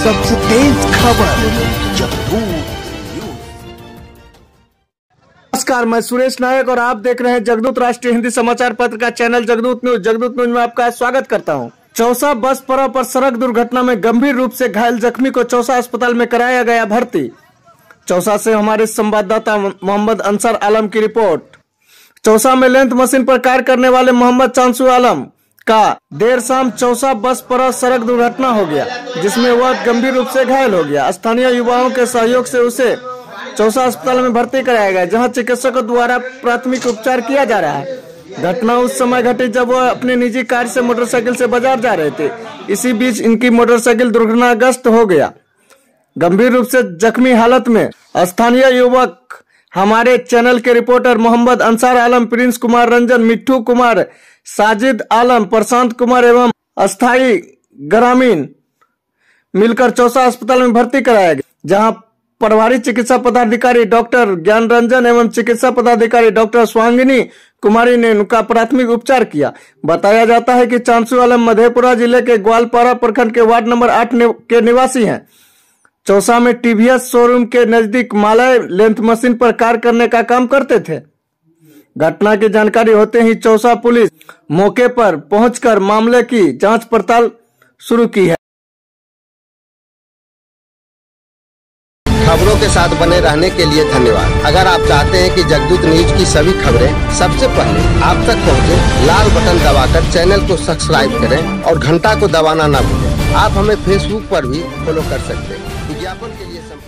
सबसे तेज खबर। नमस्कार, मैं सुरेश नायक और आप देख रहे हैं जगदूत राष्ट्रीय हिंदी समाचार पत्र का channel Jagdoot news. Jagdoot news में आपका स्वागत करता हूं। चौसा बस पड़ाव पर सड़क दुर्घटना में गंभीर रूप से घायल जख्मी को चौसा अस्पताल में कराया गया भर्ती। चौसा से हमारे संवाददाता मोहम्मद अंसार आलम की रिपोर्ट। चौसा में लेंथ मशीन पर कार्य करने वाले मोहम्मद चांसू आलम का देर शाम चौसा बस पर सड़क दुर्घटना हो गया, जिसमें वह गंभीर रूप से घायल हो गया। स्थानीय युवाओं के सहयोग से उसे चौसा अस्पताल में भर्ती कराया गया, जहां चिकित्सकों द्वारा प्राथमिक उपचार किया जा रहा है। घटना उस समय घटी जब वह अपने निजी कार से मोटरसाइकिल से बाजार जा रहे थे। इसी बीच इनकी मोटरसाइकिल दुर्घटनाग्रस्त हो गया। गंभीर रूप से जख्मी हालत में स्थानीय युवक हमारे चैनल के रिपोर्टर मोहम्मद अंसार आलम, प्रिंस कुमार रंजन, मिट्ठू कुमार, साजिद आलम, प्रशांत कुमार एवं अस्थाई ग्रामीण मिलकर चौसा अस्पताल में भर्ती कराया गया, जहां प्रभारी चिकित्सा पदाधिकारी डॉक्टर ज्ञान रंजन एवं चिकित्सा पदाधिकारी डॉक्टर स्वांगिनी कुमारी ने उनका प्राथमिक उपचार किया। बताया जाता है कि चांसू आलम मधेपुरा जिले के ग्वालपारा प्रखंड के वार्ड नंबर 8 के निवासी हैं। चौसा में टीवीएस शोरूम के नजदीक मालय लेंथ मशीन पर कार्य करने का काम करते थे। घटना की जानकारी होते ही चौसा पुलिस मौके पर पहुंचकर मामले की जांच पड़ताल शुरू की है। खबरों के साथ बने रहने के लिए धन्यवाद। अगर आप चाहते हैं कि जगदूत न्यूज की सभी खबरें सबसे पहले आप तक पहुंचे, लाल बटन दबाकर चैनल को सब्सक्राइब करें और घंटा को दबाना ना भूलें। आप हमें फेसबुक पर भी फॉलो कर सकते हैं। विज्ञापन के लिए